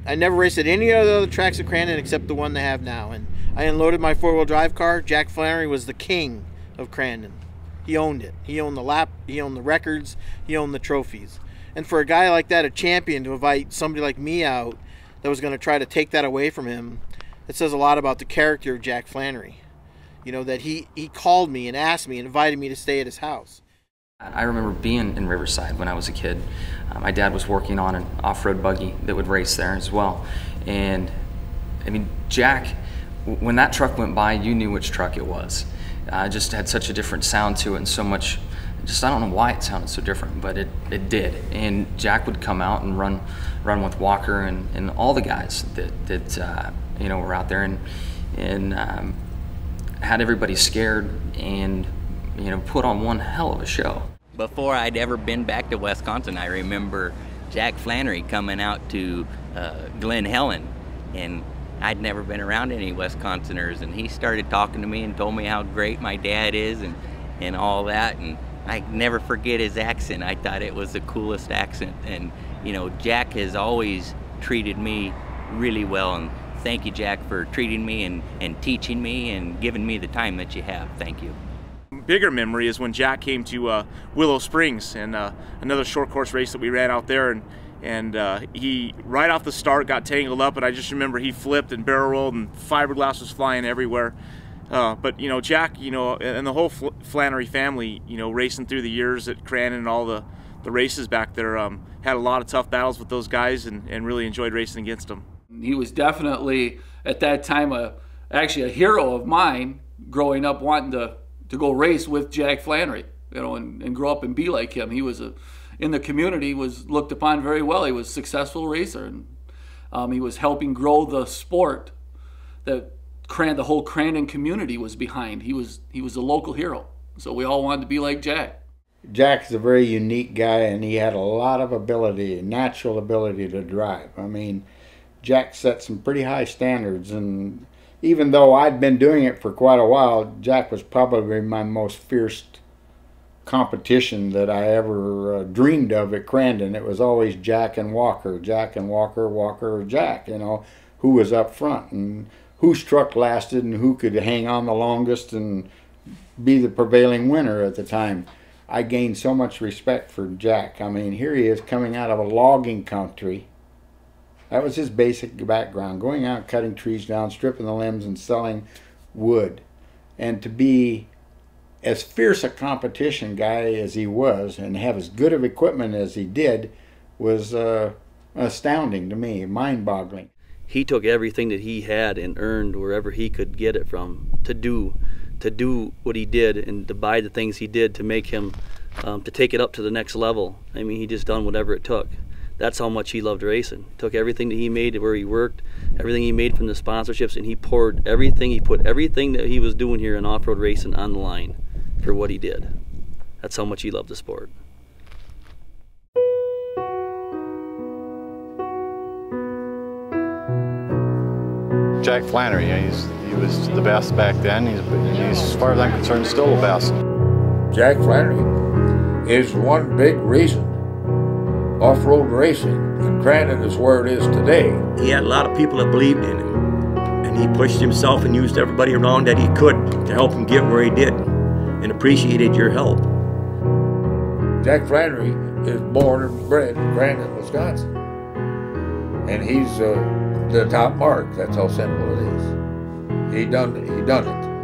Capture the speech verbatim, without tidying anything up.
I never raced at any of the other tracks at Crandon except the one they have now. And I unloaded my four-wheel drive car. Jack Flannery was the king of Crandon. He owned it. He owned the lap. He owned the records. He owned the trophies. And for a guy like that, a champion, to invite somebody like me out that was going to try to take that away from him, it says a lot about the character of Jack Flannery. You know, that he, he called me and asked me and invited me to stay at his house. I remember being in Riverside when I was a kid. Uh, my dad was working on an off-road buggy that would race there as well. And, I mean, Jack, when that truck went by, you knew which truck it was. Uh, it just had such a different sound to it and so much, just I don't know why it sounded so different, but it, it did. And Jack would come out and run run with Walker and, and all the guys that, that uh, you know, were out there and, and um, had everybody scared and, you know, put on one hell of a show. Before I'd ever been back to Wisconsin, I remember Jack Flannery coming out to uh, Glen Helen, and I'd never been around any Wisconsiners, and he started talking to me and told me how great my dad is and, and all that, and I never forget his accent. I thought it was the coolest accent, and you know, Jack has always treated me really well, and thank you, Jack, for treating me and, and teaching me and giving me the time that you have. Thank you. Bigger memory is when Jack came to uh, Willow Springs, and uh, another short course race that we ran out there, and and uh, he right off the start got tangled up, and I just remember he flipped and barrel rolled and fiberglass was flying everywhere. Uh, but you know, Jack, you know, and the whole Fl Flannery family, you know, racing through the years at Crandon and all the the races back there, um, had a lot of tough battles with those guys, and, and really enjoyed racing against them. He was definitely at that time a actually a hero of mine, growing up wanting to to go race with Jack Flannery, you know, and, and grow up and be like him. He was a in the community, was looked upon very well. He was a successful racer, and um, he was helping grow the sport that Cran the whole Crandon community was behind. He was he was a local hero, so we all wanted to be like Jack. Jack's a very unique guy, and he had a lot of ability, natural ability to drive. I mean, Jack set some pretty high standards, and even though I'd been doing it for quite a while, Jack was probably my most fierce competition that I ever uh, dreamed of at Crandon. It was always Jack and Walker, Jack and Walker, Walker or Jack, you know, who was up front and whose truck lasted and who could hang on the longest and be the prevailing winner at the time. I gained so much respect for Jack. I mean, here he is coming out of a logging country. That was his basic background, going out cutting trees down, stripping the limbs and selling wood. And to be as fierce a competition guy as he was and have as good of equipment as he did was uh, astounding to me, mind-boggling. He took everything that he had and earned wherever he could get it from to do to do what he did and to buy the things he did to make him um, to take it up to the next level. I mean, he just done whatever it took. That's how much he loved racing. Took everything that he made where he worked, everything he made from the sponsorships, and he poured everything, he put everything that he was doing here in off-road racing on the line for what he did. That's how much he loved the sport. Jack Flannery, he's, he was the best back then. He's, he's, as far as I'm concerned, still the best. Jack Flannery is one big reason off-road racing in Crandon is where it is today. He had a lot of people that believed in him, and he pushed himself and used everybody around that he could to help him get where he did, and appreciated your help. Jack Flannery is born and bred in Crandon, Wisconsin, and he's uh, the top mark. That's how simple it is. He done he done it.